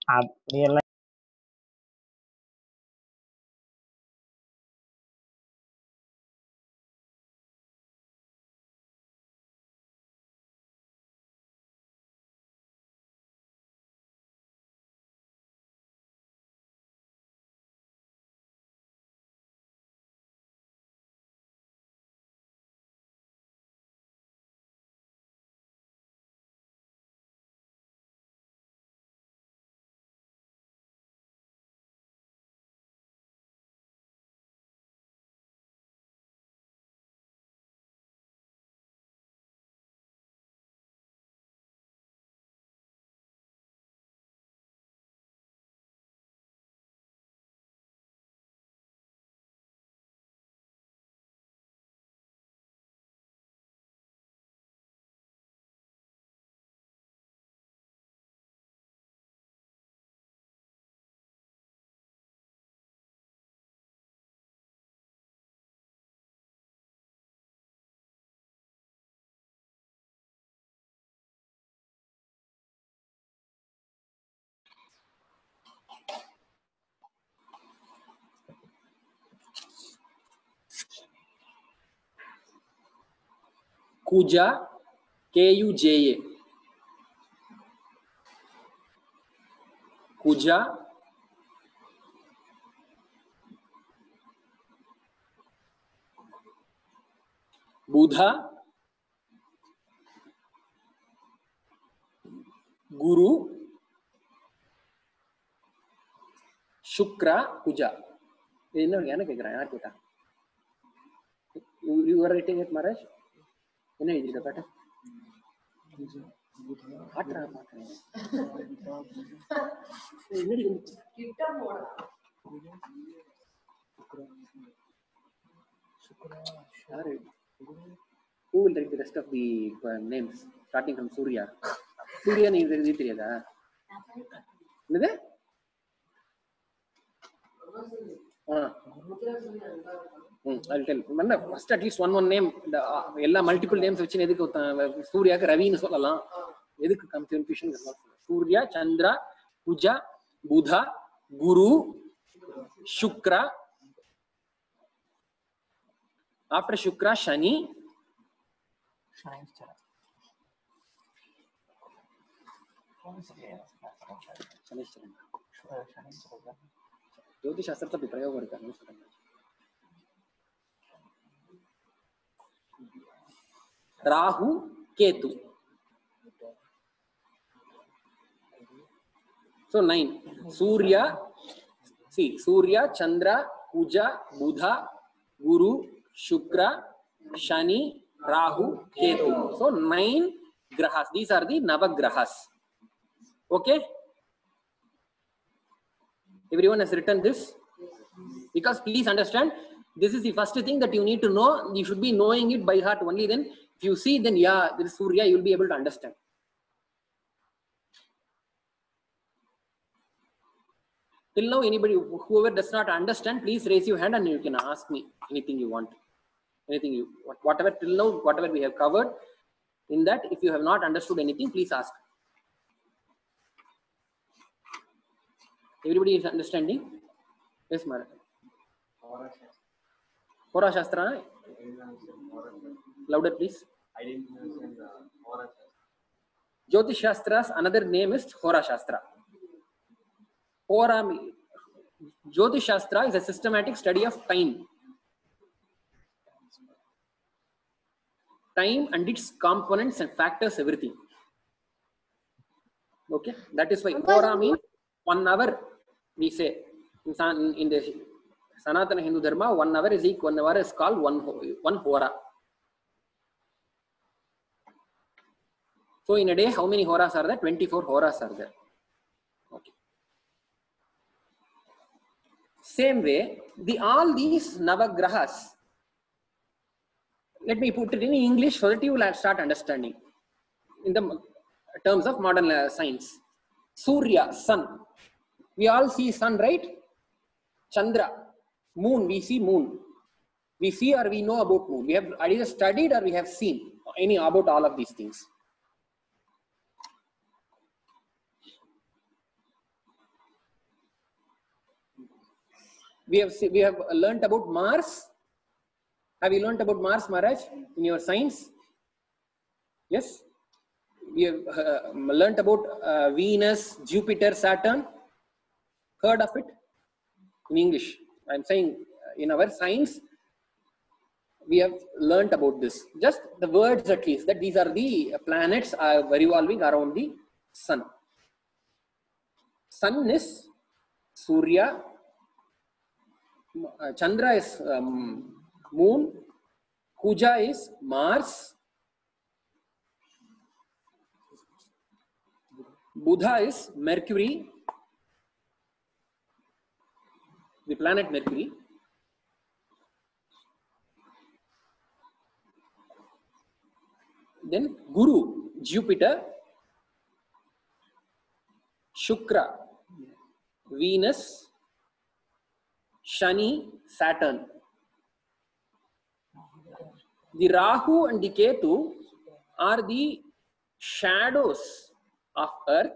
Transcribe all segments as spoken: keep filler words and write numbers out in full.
அப்படியெல்லாம் Kuja, K U J A. Kuja, Buddha, Guru, Shukra, Kuja. என்ன என்ன கேக்குறேன் யார் கேட்டா? You are writing it, Maharaj? என்ன எழுதிருக்க பாட்ட? காட்டுறா பாக்குறேன். என்னடி கிட்ட போடா. யாரு? Who will write the rest of the uh, names starting from Surya? Surya நீ எழுதி தெரியாதா? என்னது? Ah. Hmm. I'll tell. Manna first at least one one name. எல்லா multiple names வச்சு எதுக்கு சூர்யாக்கு ரவின்னு சொல்லலாம். எதுக்கு confusion வரலாம்? சூர்யா, சந்திரா, குஜா, புதா, குரு, சுக்ரா. After Shukra, Shani. ज्योतिष शास्त्र भी प्रयोग करता है Rahu Ketu so nine Surya see Surya Chandra Kuja Buddha Guru Shukra Shani Rahu Ketu so nine grahas these are the navagrahas okay everyone has written this because please understand this is the first thing that you need to know you should be knowing it by heart only then if you see then yeah there is Surya you will be able to understand till now anybody whoever does not understand please raise your hand and you can ask me anything you want anything you whatever till now whatever we have covered in that if you have not understood anything please ask everybody is understanding yes Mara Hora Shastra louder please I didn't understand the Hora Shastra Jyotish Shastra's another name is Hora Shastra Hora Jyotish Shastra is a systematic study of time time and its components and factors everything okay that is why Hora means one hour we say in the Sanatana Hindu Dharma one hour is equal one hour is called one one hora so in a day how many horas are there twenty-four horas are there okay same way the all these navagrahas let me put it in English so that you will start understanding in the terms of modern uh, science Surya sun we all see sun right Chandra moon we see moon we see or we know about moon we have either studied or we have seen any about all of these things We have we have learnt about Mars. Have you learnt about Mars, Maharaj, in your science? Yes. We have uh, learnt about uh, Venus, Jupiter, Saturn. Heard of it in English? I'm saying in our science, we have learnt about this. Just the words at least, that these are the planets are revolving around the sun. Sun is Surya, uh, Chandra is um, moon, Kuja is Mars, Buddha is Mercury, the planet Mercury. Then Guru, Jupiter, Shukra, Venus, Shani, Saturn. The Rahu and the Ketu are the shadows of Earth,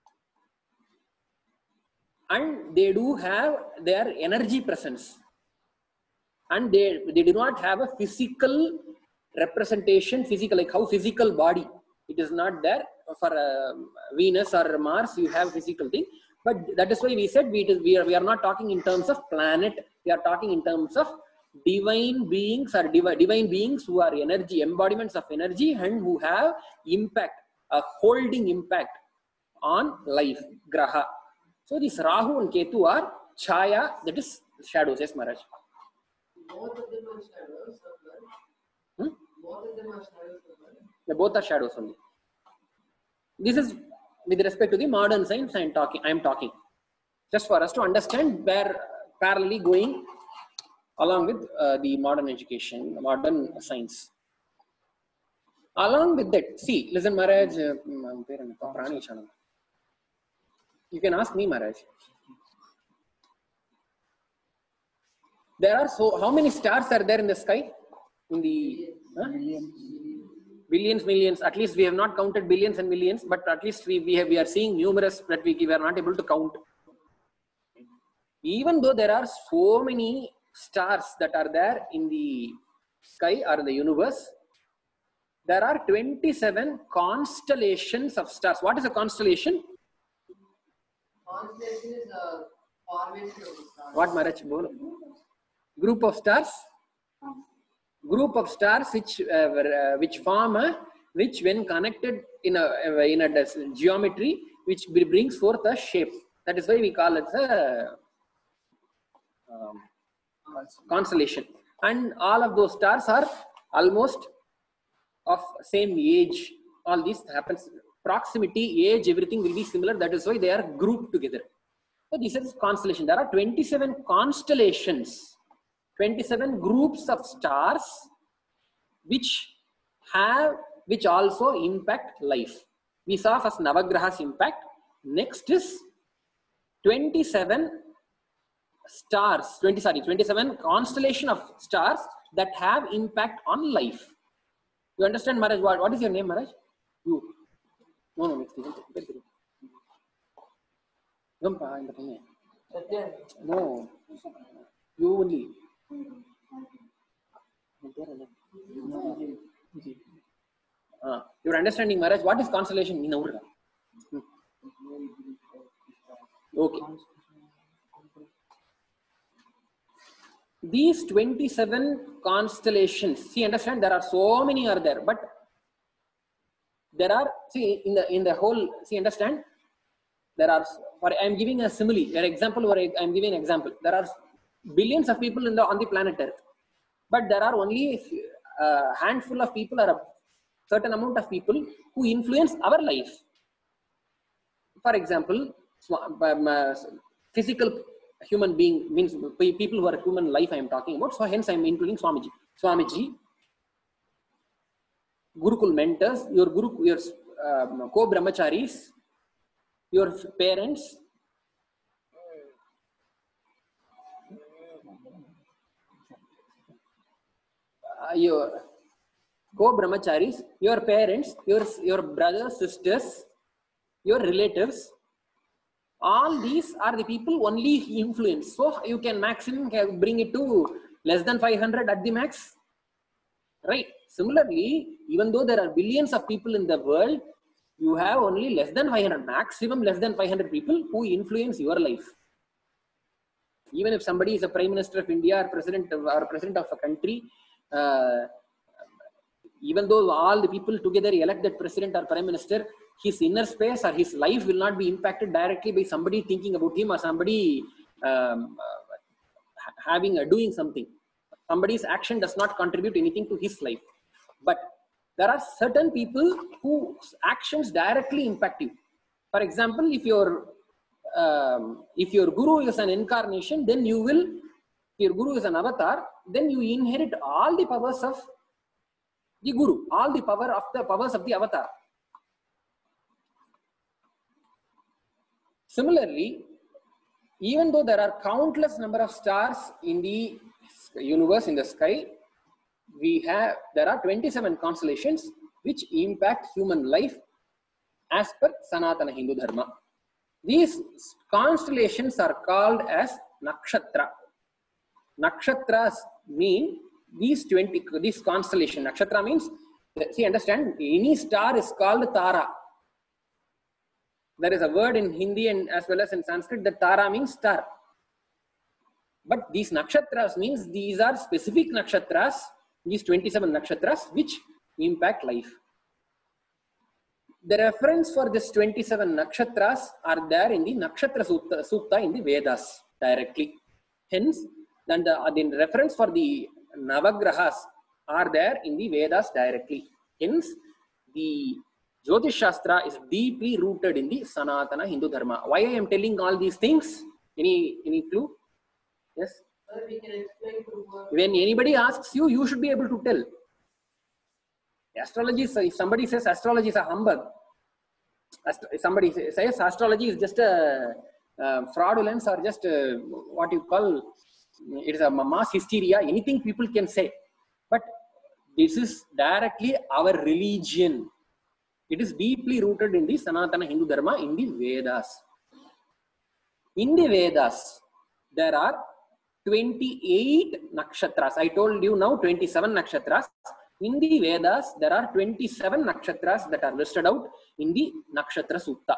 and they do have their energy presence, and they, they do not have a physical representation, physical, like how physical body. It is not there. For uh, Venus or Mars, you have physical thing. But that is why we said we, it is, we, are, we are not talking in terms of planet. We are talking in terms of divine beings or divi divine beings who are energy, embodiments of energy, and who have impact, a holding impact on life, graha. So these Rahu and Ketu are chaya, that is shadows. Yes, Maharaj. Both of them are shadows. Hmm? Both of them are shadows. The both are shadows only. This is with respect to the modern science I am talking. I am talking just for us to understand where parallelly going along with uh, the modern education, modern science. Along with that, see, listen, Maharaj. Uh, you can ask me, Maharaj. There are so how many stars are there in the sky? In the huh? Billions, millions. At least we have not counted billions and millions, but at least we we, have, we are seeing numerous that we, we are not able to count. Even though there are so many stars that are there in the sky or the universe, there are twenty-seven constellations of stars. What is a constellation? Constellation is a formation of the stars. What, Maharaj? Group of stars. Group of stars which uh, which form a which when connected in a in a geometry which brings forth a shape. That is why we call it a um, constellation. And all of those stars are almost of same age. All this happens. Proximity, age, everything will be similar. That is why they are grouped together. So this is constellation. There are twenty-seven constellations. twenty-seven groups of stars which have, which also impact life. We saw first Navagrahas impact. Next is twenty-seven stars, twenty, sorry, twenty-seven constellation of stars that have impact on life. You understand, Maharaj? What, what is your name, Maharaj? You. No, no, no. No. You only. Uh, you're understanding, Maharaj? What is constellation in our? Hmm. Okay. These twenty-seven constellations, see, understand, there are so many are there, but there are, see, in the in the whole, see, understand, there are, for I am giving a simile, an example, or I am giving an example. There are billions of people in the on the planet Earth, but there are only a handful of people or a certain amount of people who influence our life. For example, physical human being means people who are human life I am talking about. So hence I am including Swamiji. Swamiji, Gurukul mentors, your Guru, your um, co-brahmacharis, your parents, uh, your co-brahmacharis, your parents, your, your brothers, sisters, your relatives, All these are the people only influence. So you can maximum bring it to less than five hundred at the max. Right. Similarly, even though there are billions of people in the world, you have only less than five hundred, maximum less than five hundred people who influence your life. Even if somebody is a prime minister of India or president of, or president of a country, uh, even though all the people together elect that president or prime minister, his inner space or his life will not be impacted directly by somebody thinking about him or somebody um, uh, having uh, doing something. Somebody's action does not contribute anything to his life. But there are certain people whose actions directly impact you. For example, if your um, if your guru is an incarnation, then you will, if your guru is an avatar, then you inherit all the powers of the guru, all the power of the powers of the avatar. Similarly, even though there are countless number of stars in the universe, in the sky, we have, there are twenty-seven constellations which impact human life as per Sanatana Hindu Dharma. These constellations are called as nakshatra. Nakshatras mean these twenty, this constellation. Nakshatra means, see, understand, any star is called Tara. There is a word in Hindi and as well as in Sanskrit that Tara means star. But these nakshatras means these are specific nakshatras, these twenty-seven nakshatras which impact life. The reference for this twenty-seven nakshatras are there in the Nakshatra Sutta, Sutta in the Vedas directly. Hence, then the, the reference for the Navagrahas are there in the Vedas directly. Hence, the Jyotish Shastra is deeply rooted in the Sanatana Hindu Dharma. Why I am telling all these things? Any, any clue? Yes? Sir, we can explain to her. When anybody asks you, you should be able to tell. Astrology, if somebody says astrology is a humbug, if somebody says astrology is just a uh, fraudulence or just a, what you call, it is a mass hysteria, anything people can say. But this is directly our religion. It is deeply rooted in the Sanatana Hindu Dharma, in the Vedas. In the Vedas, there are twenty-eight nakshatras. I told you now twenty-seven nakshatras. In the Vedas, there are twenty-seven nakshatras that are listed out in the Nakshatra Sutta.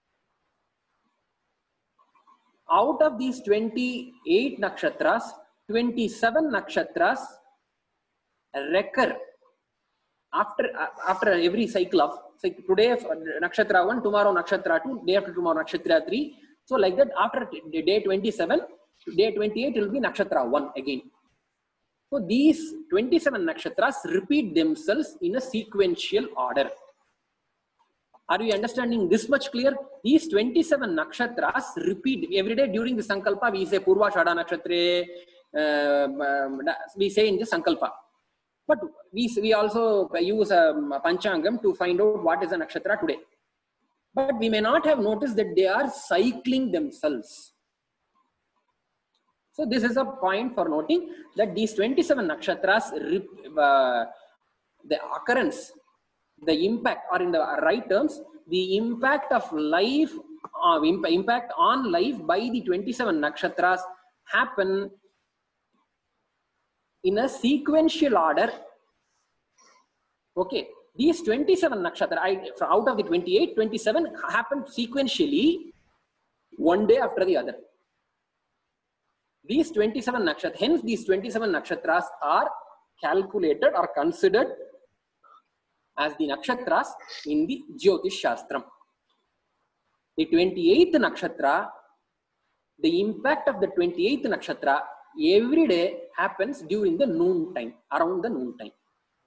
Out of these twenty-eight nakshatras, twenty-seven nakshatras recur after, after every cycle of, say today nakshatra one, tomorrow nakshatra two, day after tomorrow nakshatra three. So like that, after day twenty-seven, day twenty-eight will be nakshatra one again. So these twenty-seven nakshatras repeat themselves in a sequential order. Are you understanding this much clear? These twenty-seven nakshatras repeat every day during the Sankalpa. We say Purva Shada Nakshatre, uh, we say in the Sankalpa. But we, we also use um, Panchangam to find out what is a nakshatra today. But we may not have noticed that they are cycling themselves. So this is a point for noting that these twenty-seven nakshatras, uh, the occurrence, the impact, or in the right terms, the impact of life, uh, impact on life by the twenty-seven nakshatras happen in a sequential order. Okay, these twenty-seven nakshatra, I, out of the twenty-eight, twenty-seven happened sequentially, one day after the other. These twenty-seven nakshatras, hence these twenty-seven nakshatras are calculated or considered as the nakshatras in the Jyotish Shastram. The twenty-eighth nakshatra, the impact of the twenty-eighth nakshatra every day happens during the noon time, around the noon time.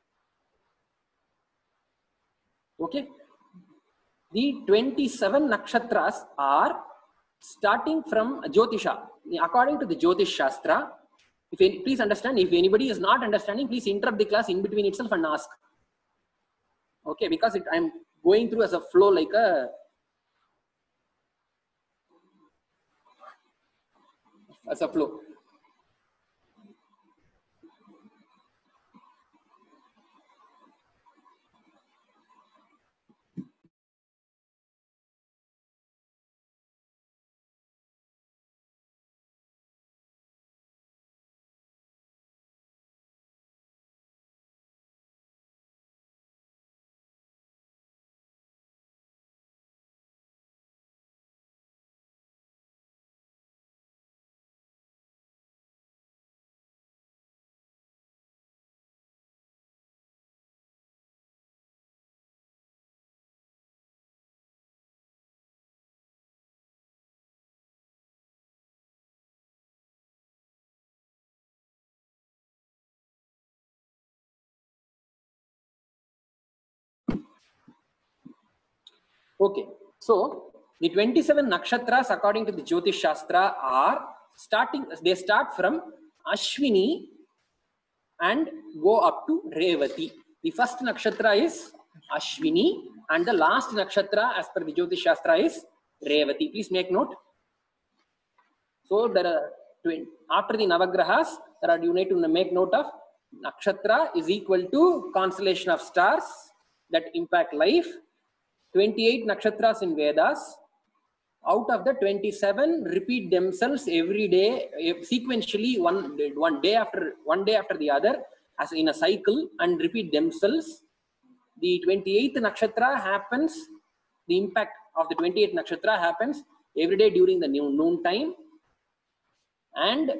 Okay, the twenty-seven nakshatras are starting from Jyotisha. According to the Jyotish Shastra, if any, please understand, if anybody is not understanding, please interrupt the class in between itself and ask. Okay, because it, I'm going through as a flow, like a as a flow. Okay, so the twenty-seven nakshatras according to the Jyotish Shastra are starting, they start from Ashwini and go up to Revati. The first nakshatra is Ashwini and the last nakshatra as per the Jyotish Shastra is Revati. Please make note. So there are twin, after the Navagrahas, there are, you need to make note of nakshatra is equal to constellation of stars that impact life. twenty-eight nakshatras in Vedas. Out of the twenty-seven repeat themselves every day sequentially, one one day after one day after the other as in a cycle, and repeat themselves. The twenty-eighth nakshatra happens, the impact of the twenty-eighth nakshatra happens every day during the noon, noon time, and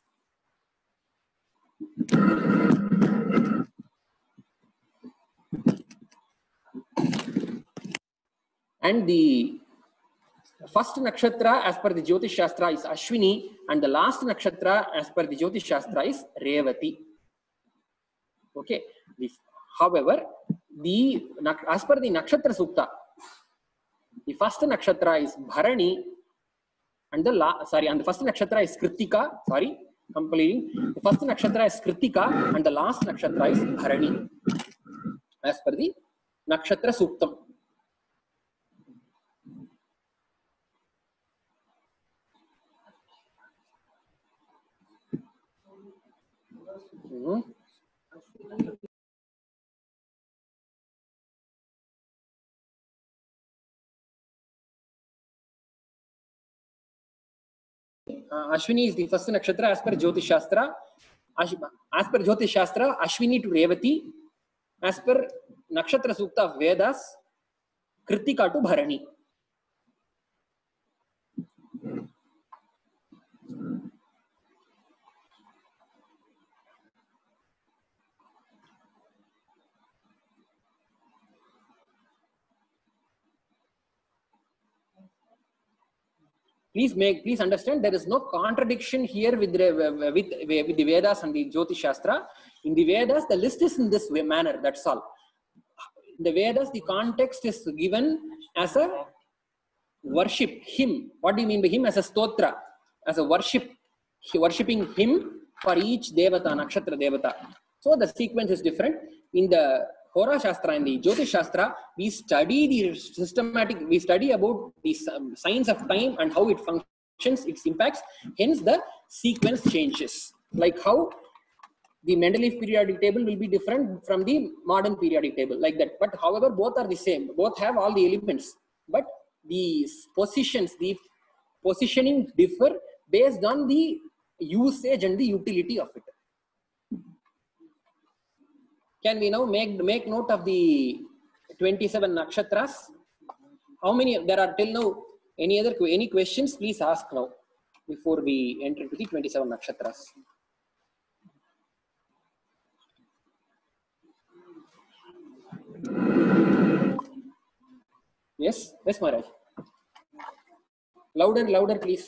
and the first nakshatra as per the Jyotish Shastra is Ashwini and the last nakshatra as per the Jyotish Shastra is Revati. Okay. The, however, the as per the Nakshatra Sukta, the first nakshatra is Bharani and the la, sorry and the first nakshatra is Kritika. Sorry, completing. The first nakshatra is Kritika and the last nakshatra is Bharani as per the Nakshatra Suktam. Mm-hmm. Uh, Ashwini is the first nakshatra as per Jyotish Shastra. Ash, as per Jyotish Shastra, Ashwini to Revati. As per Nakshatra Sukta of Vedas, Kritika to Bharani. Please make, please understand there is no contradiction here with the, with, with the Vedas and the Jyotish Shastra. In the Vedas, the list is in this way, manner, that's all. In the Vedas, the context is given as a worship, him. What do you mean by him? As a stotra, as a worship, worshipping him for each Devata, Nakshatra Devata. So the sequence is different. In the Hora Shastra and the Jyotish Shastra, we study the systematic, we study about the um, science of time and how it functions, its impacts. Hence, the sequence changes. Like how the Mendeleev periodic table will be different from the modern periodic table, like that. But however, both are the same. Both have all the elements. But the positions, the positioning differ based on the usage and the utility of it. Can we now make, make note of the twenty-seven nakshatras? How many there are till now? Any other any questions? Please ask now before we enter to the twenty-seven nakshatras. Yes, yes, Maharaj. Louder, louder, please.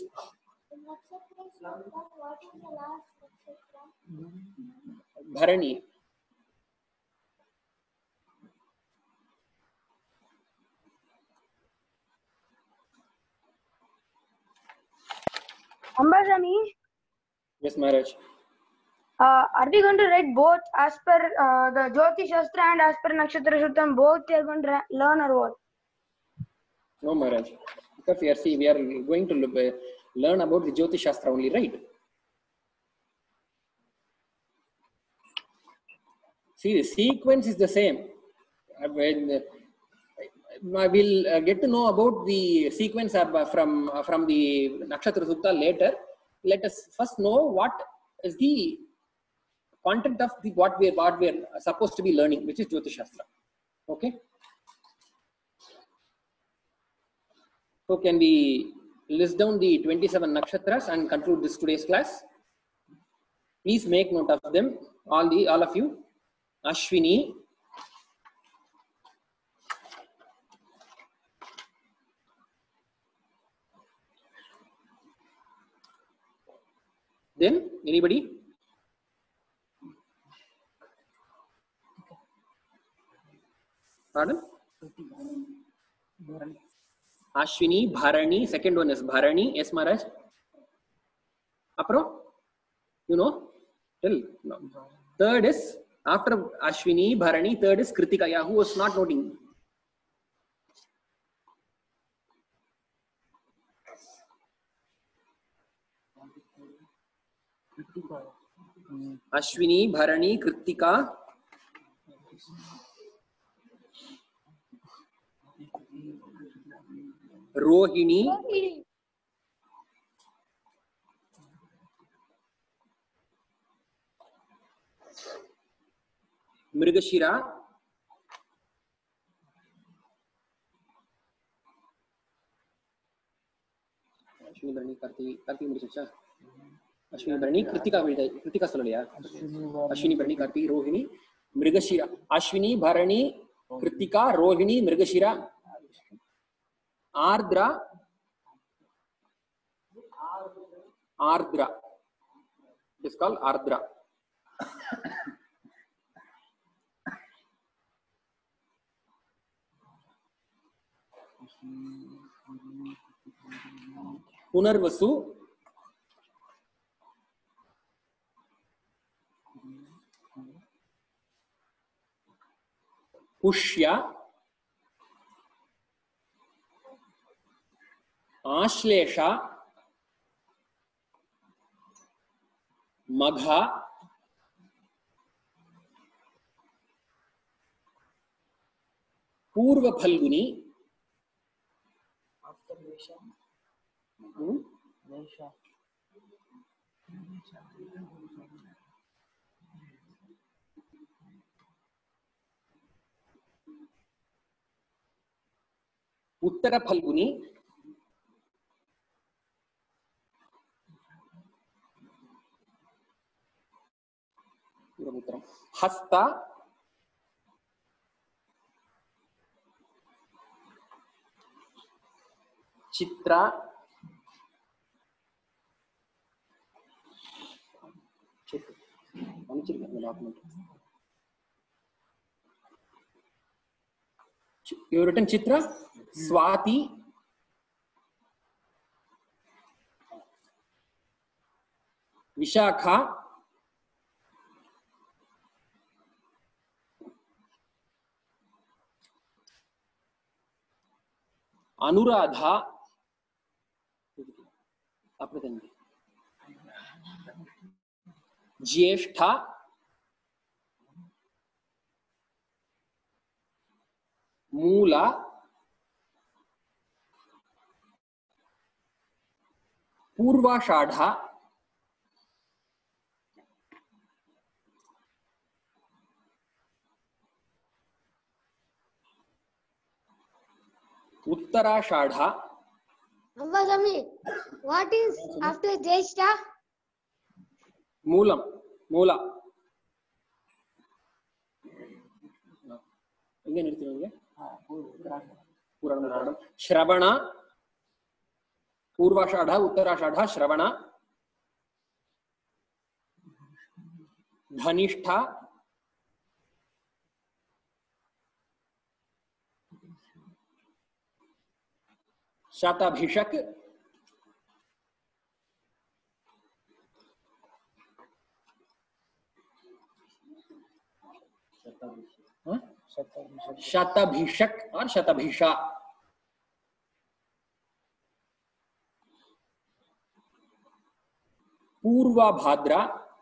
Bharani. Ambasami. Yes, Maharaj. Uh, are we going to write both as per uh, the Jyotish Shastra and as per Nakshatra Suttam? Both we are going to learn or what? No, Maharaj. Because we are, see, we are going to learn about the Jyotish Shastra only, right? See, the sequence is the same. When I will uh, get to know about the sequence of, from uh, from the Nakshatra Sukta later. Let us first know what is the content of the what we are what we are supposed to be learning, which is Jyotish Shastra. Okay. So can we list down the twenty-seven nakshatras and conclude this today's class? Please make note of them, all the all of you. Ashwini, then anybody? Pardon? Ashwini, Bharani. Second one is Bharani. Yes, Maharaj. Apro, you know, tell. No. Third is after Ashwini, Bharani. Third is Kritika. Yeah, who was not noting? Ashwini, Bharani, Kritika, Rohini, Mrigashira, Ashwini, Bharani, Karti, Karti, Mrigashira. Ashwini, Bharani, Kritika, Kritika solaliya. Ashwini, Bharani, Karti, Rohini, Mrigashira. Ashwini, Bharani, Kritika, Rohini, Mrigashira. Ardra, Ardra. It is called Ardra. Punarvasu, Pushya, Ashlesha, Magha, Purva Phalguni, hmm? Uttara Phalguni, Hasta, Chitra, you have written Chitra, Swati, Vishakha, Anuradha, Jyeshtha, Moola, Purvashadha, Uttarashadha. Ambasami, what is after Jeshta? Moolam, Moola. Shravana, Purvashadha, Uttarashadha, Shravana, Dhanishtha, Shatabhishak, huh? Shatabhishak or Shatabhisha. Purva Bhadra,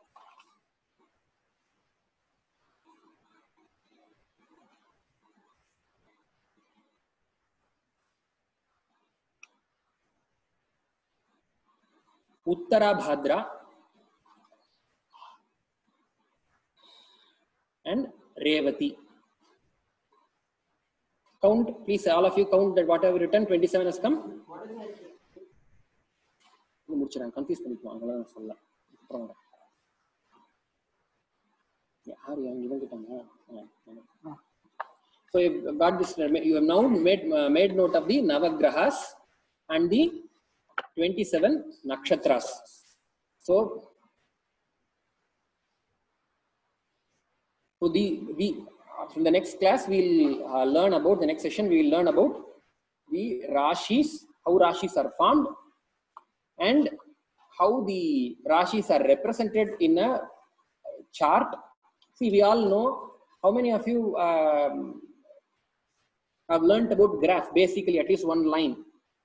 Uttara Bhadra, and Revati. Count, please, all of you count that whatever written, twenty-seven has come. Confused. So you got this. You have now made uh, made note of the Navagrahas and the twenty-seven nakshatras. So, so the we from the next class we'll uh, learn about the next session. We will learn about the Rashis, how Rashis are formed, and how the Rashis are represented in a chart. See, we all know, how many of you um, have learnt about graph, basically at least one line?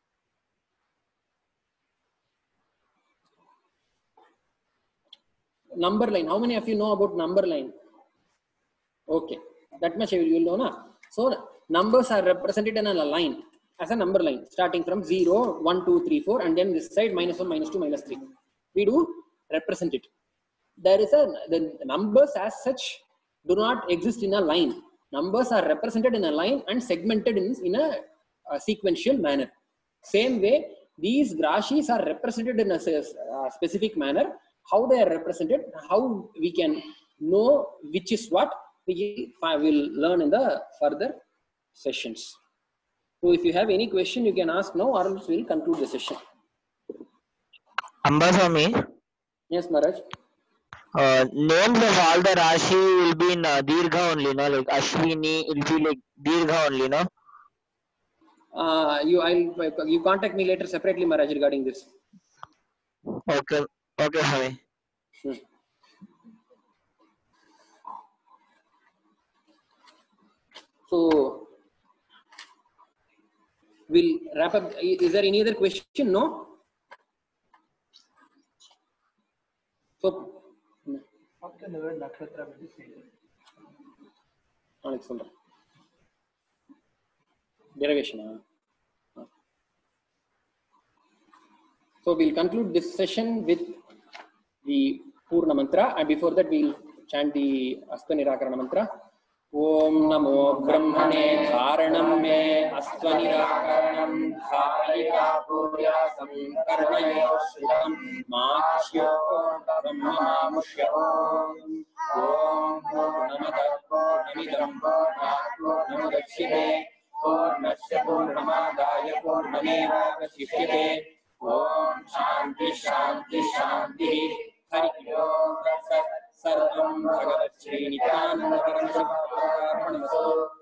Number line, how many of you know about number line? Okay, that much you will know, na? So numbers are represented in a line as a number line, starting from zero, one, two, three, four, and then this side minus one, minus two, minus three. We do represent it. There is a, the numbers as such do not exist in a line. Numbers are represented in a line and segmented in, in a, a sequential manner. Same way, these Rashis are represented in a, a specific manner. How they are represented, how we can know which is what, we will learn in the further sessions. So if you have any question, you can ask now, or else we will conclude the session. Ambaswamy. Yes, Maharaj. Uh, names of all the Rashi will be in uh, Dirgha only, no? Like Ashwini will be like Dirgha only, no? Uh, you, I'll, you contact me later separately, Maharaj, regarding this. Okay, okay, Swami. Hmm. So, we'll wrap up. Is there any other question? No? So, Alexander. Derivation. So, we'll conclude this session with the Purna mantra, and before that, we'll chant the Asta Nirakarana mantra. Om Namo Brahmane Dharanam Me Asta Nirakaranam Dharayita Puryasam Karmayo Shritam Makshyo Brahma Mushya Om Purnamada Purnamidam Purnamudachyate Purnasya Purnamadaya Purnameva Vasishyate Om Shanti Shanti Shanti Hari Om Tat Sat Sarvam Bhagavat Sri Nityananda Param Shubham